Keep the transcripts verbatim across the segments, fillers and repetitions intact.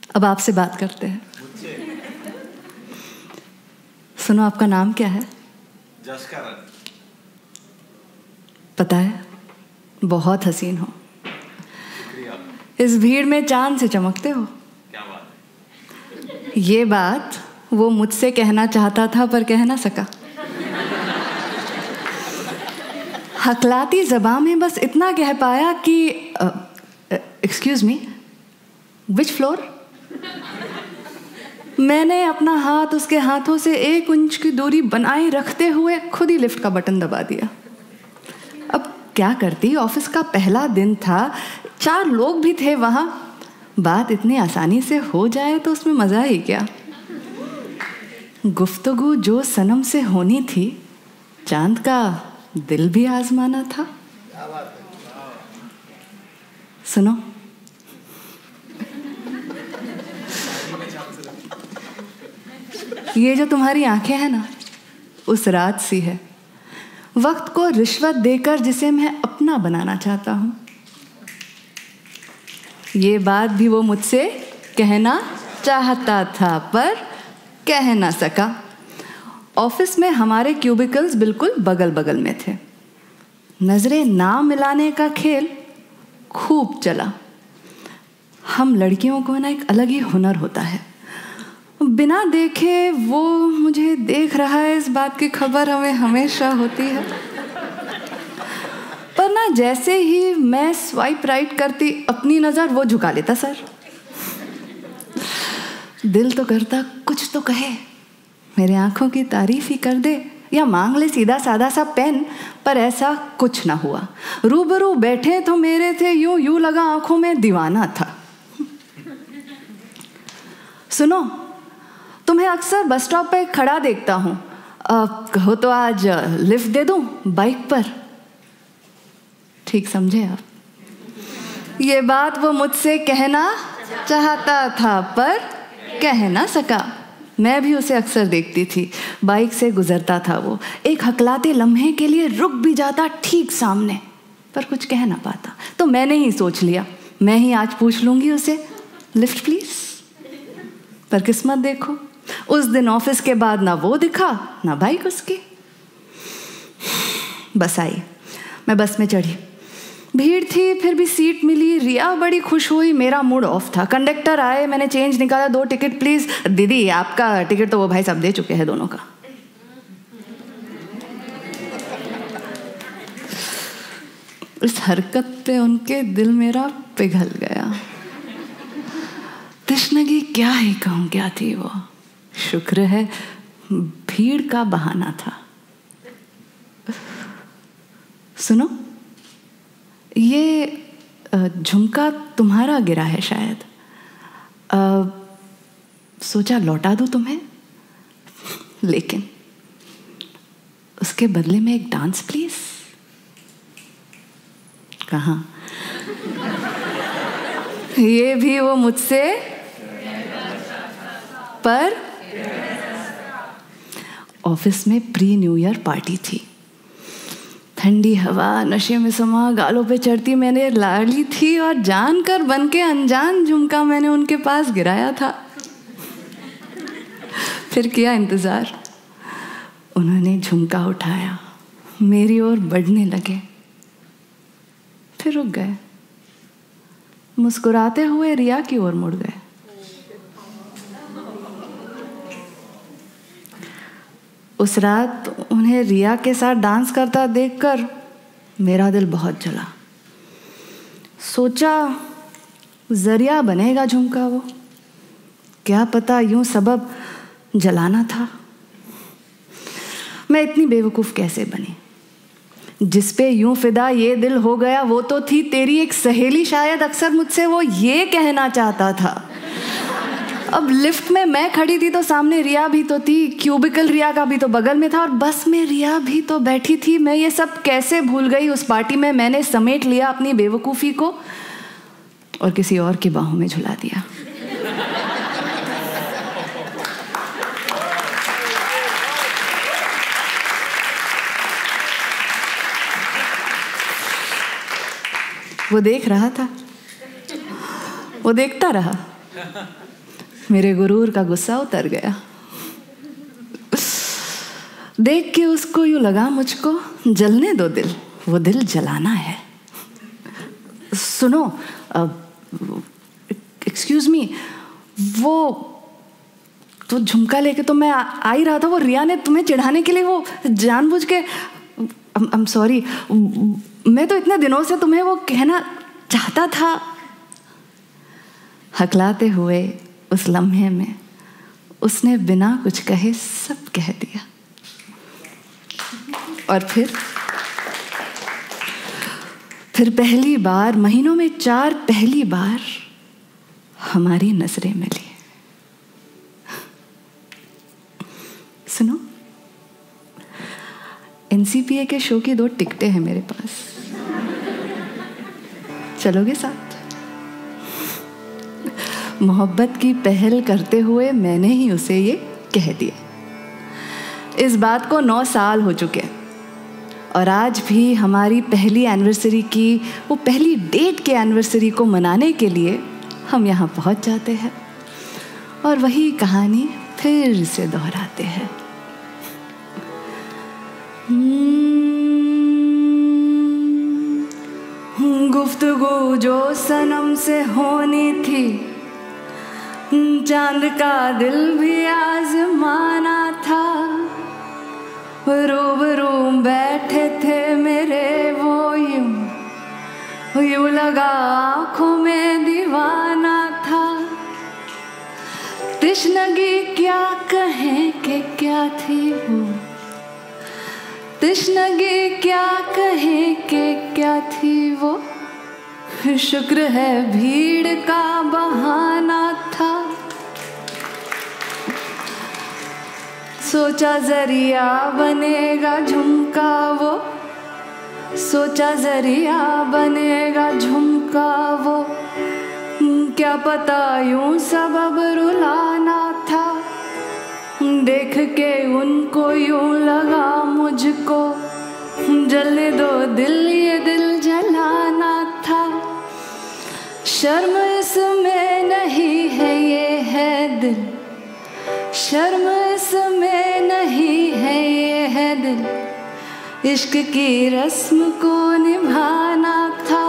अब आपसे बात करते हैं। सुनो, आपका नाम क्या है? जसकरण। पता है, बहुत हसीन हो। शुक्रिया। इस भीड़ में चांद से चमकते हो। क्या बात है? ये बात वो मुझसे कहना चाहता था पर कह ना सका। हकलाती ज़बान में बस इतना कह पाया कि एक्सक्यूज मी, विच फ्लोर? मैंने अपना हाथ उसके हाथों से एक इंच की दूरी बनाए रखते हुए खुद ही लिफ्ट का बटन दबा दिया। अब क्या करती, ऑफिस का पहला दिन था, चार लोग भी थे वहाँ। बात इतनी आसानी से हो जाए तो उसमें मज़ा ही क्या। गुफ्तगू जो सनम से होनी थी, चांद का दिल भी आजमाना था। सुनो, ये जो तुम्हारी आंखें हैं ना, उस रात सी है, वक्त को रिश्वत देकर जिसे मैं अपना बनाना चाहता हूँ। ये बात भी वो मुझसे कहना चाहता था पर कह ना सका। ऑफिस में हमारे क्यूबिकल्स बिल्कुल बगल बगल में थे। नजरें ना मिलाने का खेल खूब चला। हम लड़कियों को ना एक अलग ही हुनर होता है, बिना देखे वो मुझे देख रहा है, इस बात की खबर हमें हमेशा होती है। पर ना जैसे ही मैं स्वाइप राइट करती, अपनी नज़र वो झुका लेता। सर, दिल तो करता कुछ तो कहे, मेरे आंखों की तारीफ ही कर दे या मांग ले सीधा सादा सा पेन, पर ऐसा कुछ ना हुआ। रूबरू बैठे तो मेरे थे, यूं यूं लगा आंखों में दीवाना था। सुनो, तुम्हें अक्सर बस स्टॉप पे खड़ा देखता हूँ, कहो तो आज लिफ्ट दे दूं बाइक पर। ठीक समझे आप? ये बात वो मुझसे कहना चाहता था पर कह ना सका। मैं भी उसे अक्सर देखती थी, बाइक से गुजरता था वो, एक हकलाते लम्हे के लिए रुक भी जाता ठीक सामने, पर कुछ कह ना पाता। तो मैंने ही सोच लिया, मैं ही आज पूछ लूंगी उसे, लिफ्ट प्लीज। पर किस्मत देखो, उस दिन ऑफिस के बाद ना वो दिखा ना बाइक उसकी। बस आई, मैं बस में चढ़ी। भीड़ थी, फिर भी सीट मिली। रिया बड़ी खुश हुई, मेरा मूड ऑफ था। कंडक्टर आए, मैंने चेंज निकाला, दो टिकट प्लीज। दीदी, आपका टिकट तो वो भाई सब दे चुके हैं दोनों का। इस हरकत पे उनके दिल मेरा पिघल गया। तशनगी क्या ही कहूँ, क्या थी वो। शुक्र है भीड़ का बहाना था। सुनो, ये झुमका तुम्हारा गिरा है शायद, आ, सोचा लौटा दूं तुम्हें, लेकिन उसके बदले में एक डांस प्लीज। कहाँ? ये भी वो मुझसे पर। ऑफिस में प्री न्यू ईयर पार्टी थी। ठंडी हवा नशे में समा गालों पे चढ़ती, मैंने लाड़ी थी और जानकर बन के अनजान झुमका मैंने उनके पास गिराया था। फिर किया इंतजार। उन्होंने झुमका उठाया, मेरी ओर बढ़ने लगे, फिर रुक गए, मुस्कुराते हुए रिया की ओर मुड़ गए। उस रात उन्हें रिया के साथ डांस करता देखकर मेरा दिल बहुत जला। सोचा जरिया बनेगा झुमका वो, क्या पता यूं सबब जलाना था। मैं इतनी बेवकूफ़ कैसे बनी? जिस पे यूं फिदा ये दिल हो गया वो तो थी तेरी एक सहेली, शायद अक्सर मुझसे वो ये कहना चाहता था। अब लिफ्ट में मैं खड़ी थी तो सामने रिया भी तो थी, क्यूबिकल रिया का भी तो बगल में था, और बस में रिया भी तो बैठी थी। मैं ये सब कैसे भूल गई? उस पार्टी में मैंने समेट लिया अपनी बेवकूफ़ी को और किसी और की बाहों में झुला दिया। वो देख रहा था, वो देखता रहा। मेरे गुरूर का गुस्सा उतर गया। देख के उसको यूं लगा मुझको, जलने दो दिल, वो दिल जलाना है। सुनो, एक्सक्यूज मी, वो तो झुमका लेके तो मैं आ ही रहा था, वो रिया ने तुम्हें चिढ़ाने के लिए वो जानबूझ के, आई एम सॉरी, मैं तो इतने दिनों से तुम्हें वो कहना चाहता था। हकलाते हुए उस लम्हे में उसने बिना कुछ कहे सब कह दिया। और फिर फिर पहली बार, महीनों में चार पहली बार हमारी नजरें मिली। सुनो, एनसीपीए के शो की दो टिकटें हैं मेरे पास, चलोगे साथ? मोहब्बत की पहल करते हुए मैंने ही उसे ये कह दिया। इस बात को नौ साल हो चुके और आज भी हमारी पहली एनिवर्सरी की, वो पहली डेट के एनिवर्सरी को मनाने के लिए हम यहाँ पहुँच जाते हैं और वही कहानी फिर से दोहराते हैं। गुफ्तगू जो सनम से होनी थी, चांद का दिल भी आजमाना था। रूबरू बैठे थे मेरे वो यूं यूं लगा आँखों में दीवाना था। तिश्नगी क्या कहें कि क्या थी वो, तिश्नगी क्या कहें कि क्या थी वो। शुक्र है भीड़ का बहाना था। सोचा जरिया बनेगा झुमका वो, सोचा जरिया बनेगा झुमका वो। क्या पता यूं सबब रुलाना था। देख के उनको यूं लगा मुझको, जलने दो दिल, ये दिल जलाना था। शर्म इसमें नहीं है, ये है दिल, शर्म इसमें नहीं है, ये है दिल। इश्क की रस्म को निभाना था।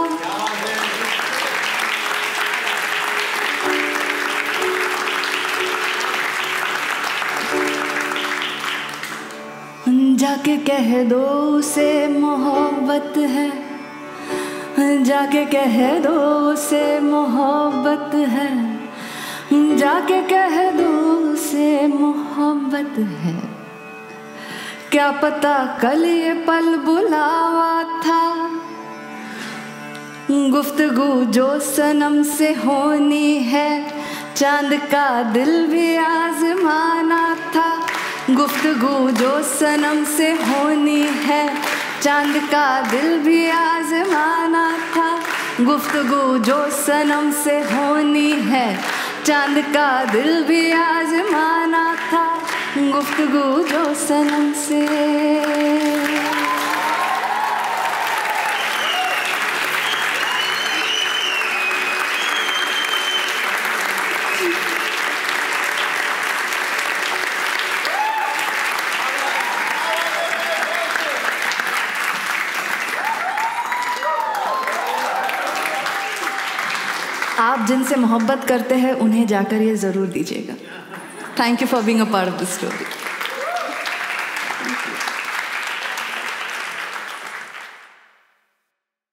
जाके कह दो उसे मोहब्बत है, जाके कह दो उसे मोहब्बत है, जाके कह दो उसे मोहब्बत है। क्या पता कल ये पल बुलावा था। गुफ्तगू जो सनम से होनी है, चांद का दिल भी आजमाना था। गुफ्तगू जो सनम से होनी है, चांद का दिल भी आजमाना था। गुफ्तगू जो सनम से होनी है, चांद का दिल भी आजमाना था। गुफ्तगू जो सनम से। आप जिनसे मोहब्बत करते हैं उन्हें जाकर ये ज़रूर दीजिएगा। Thank you for being a part of the story.